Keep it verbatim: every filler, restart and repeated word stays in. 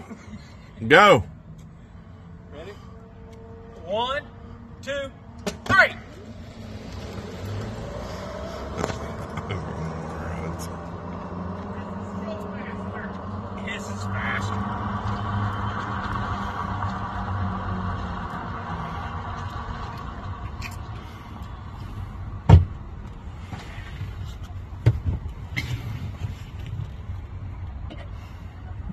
Go. Ready? One, two, three. This is faster.